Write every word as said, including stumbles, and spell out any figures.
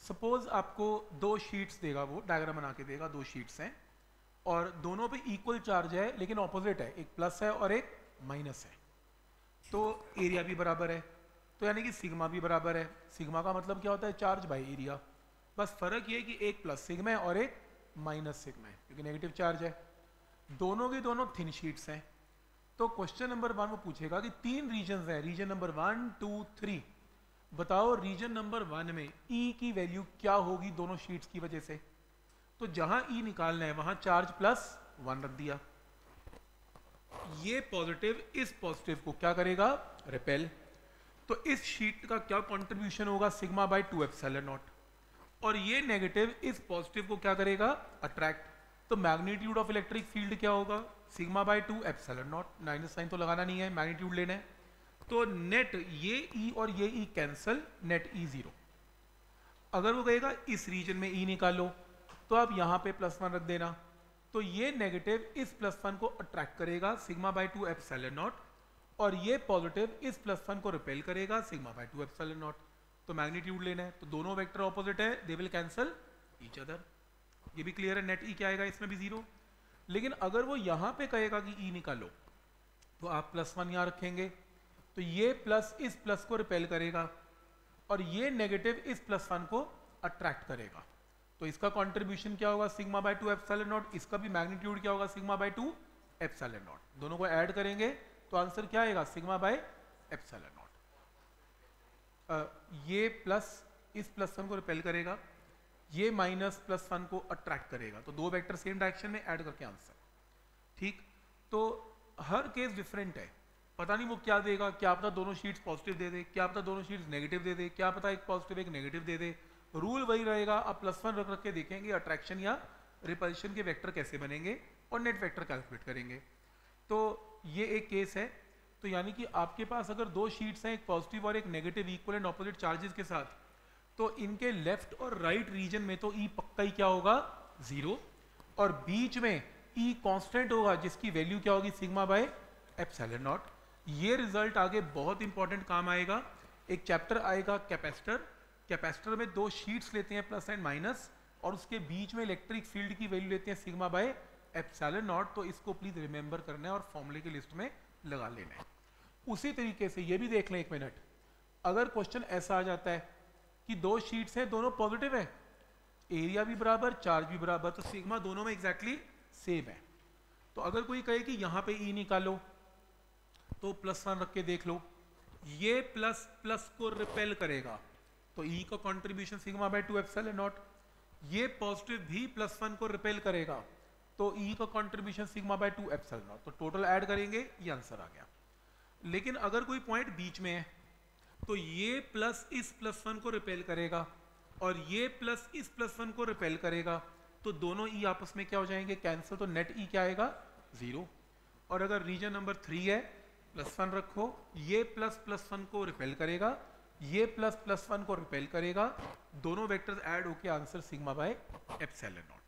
Suppose आपको दो sheets देगा, वो डायग्राम बना के देगा, दो शीट्स हैं और दोनों पे इक्वल चार्ज है लेकिन ऑपोजिट है, एक प्लस है और एक माइनस है, तो एरिया भी बराबर है, तो यानी कि सिग्मा भी बराबर है। सिग्मा का मतलब क्या होता है? Charge by area. बस फर्क ये है कि एक प्लस सिग्मा है और एक माइनस सिग्मा है क्योंकि नेगेटिव चार्ज है। दोनों की दोनों थिन शीट्स हैं। तो क्वेश्चन नंबर वन वो पूछेगा कि तीन रीजन हैं, region number one two three, बताओ रीजन नंबर वन में ई की वैल्यू क्या होगी दोनों शीट्स की वजह से। तो जहां ई निकालना है वहां चार्ज प्लस वन रख दिया, ये पॉजिटिव इस पॉजिटिव को क्या करेगा? रिपेल। तो इस शीट का क्या कंट्रीब्यूशन होगा? Sigma by two epsilon naught. और ये नेगेटिव इस पॉजिटिव को क्या करेगा? अट्रैक्ट। तो मैग्नीट्यूड ऑफ इलेक्ट्रिक फील्ड क्या होगा? Sigma by two epsilon naught. Minus sign तो लगाना नहीं है, मैग्नीट्यूड लेना है। तो नेट ये ई और ये E cancel, net E zero. अगर वो कहेगा इस रीजन में ई निकालो तो आप यहां पे प्लस वन रख देना, तो ये नेगेटिव इस प्लस वन को अट्रैक्ट करेगा, sigma by two epsilon naught, और ये पॉजिटिव इस प्लस वन को रिपेल करेगा, sigma by two epsilon naught. तो मैग्नीट्यूड लेना है, तो दोनों वेक्टर ऑपोजिट है, they will cancel each other. ये भी क्लियर है, नेट ई क्या आएगा? इसमें भी जीरो। लेकिन अगर वो यहां पे कहेगा कि ई निकालो तो आप प्लस वन यहां रखेंगे, तो ये प्लस इस प्लस को रिपेल करेगा और ये नेगेटिव इस प्लस वन को अट्रैक्ट करेगा। तो इसका कंट्रीब्यूशन क्या होगा? Sigma by two epsilon naught. इसका भी मैग्नीट्यूड क्या होगा? Sigma by two epsilon naught. दोनों को ऐड करेंगे तो आंसर क्या आएगा? Sigma by epsilon naught. ये प्लस इस प्लस वन को रिपेल करेगा, ये माइनस प्लस वन को अट्रैक्ट करेगा, तो दो वेक्टर सेम डायरेक्शन में ऐड करके आंसर। ठीक, तो हर केस डिफरेंट है, पता नहीं वो क्या देगा, क्या पता दोनों शीट्स पॉजिटिव दे दे, क्या पता दोनों शीट्स नेगेटिव दे दे, क्या पता एक पॉजिटिव एक नेगेटिव दे दे। रूल वही रहेगा, आप प्लस वन रख रख के देखेंगे अट्रैक्शन या रिपल्शन के वेक्टर कैसे बनेंगे और नेट वेक्टर कैलकुलेट करेंगे। तो ये एक केस है। तो यानी कि आपके पास अगर दो शीट्स हैं, एक पॉजिटिव और एक negative, equal and opposite charges के साथ, तो इनके लेफ्ट और राइट रीजन में तो ई पक्का ही क्या होगा? जीरो, और बीच में ई कांस्टेंट होगा जिसकी वैल्यू क्या होगी? Sigma by epsilon naught. ये रिजल्ट आगे बहुत इंपॉर्टेंट काम आएगा। एक चैप्टर आएगा कैपेसिटर, कैपेसिटर में दो शीट्स लेते हैं प्लस एंड माइनस, और उसके बीच में इलेक्ट्रिक फील्ड की वैल्यू लेते हैं सिग्मा बाय एप्सिलॉन नॉट। तो इसको प्लीज रिमेंबर करना है और फॉर्मूले की लिस्ट में लगा लेना है। उसी तरीके से ये भी देख लें एक मिनट, अगर क्वेश्चन ऐसा आ जाता है कि दो शीट्स हैं, दोनों पॉजिटिव है, एरिया भी बराबर, चार्ज भी बराबर, तो सिग्मा दोनों में एग्जैक्टली सेम है। तो अगर कोई कहे कि यहां पे ई निकालो तो प्लस वन रख के देख लो, ये प्लस प्लस को रिपेल करेगा, तो ई का contribution sigma by two epsilon naught. ये पॉजिटिव भी प्लस वन को रिपेल करेगा, तो ई का contribution sigma by two epsilon naught. तो टोटल ऐड करेंगे, ये आंसर आ गया। लेकिन अगर कोई पॉइंट बीच में है तो ये प्लस इस प्लस वन को रिपेल करेगा और ये प्लस इस प्लस वन को रिपेल करेगा, तो दोनों ई आपस में क्या हो जाएंगे? कैंसिल। तो नेट ई क्या आएगा? जीरो। और अगर रीजन नंबर थ्री है, प्लस वन रखो, ये प्लस प्लस वन को रिपेल करेगा, ये प्लस प्लस वन को रिपेल करेगा, दोनों वेक्टर्स ऐड होके answer sigma by epsilon not.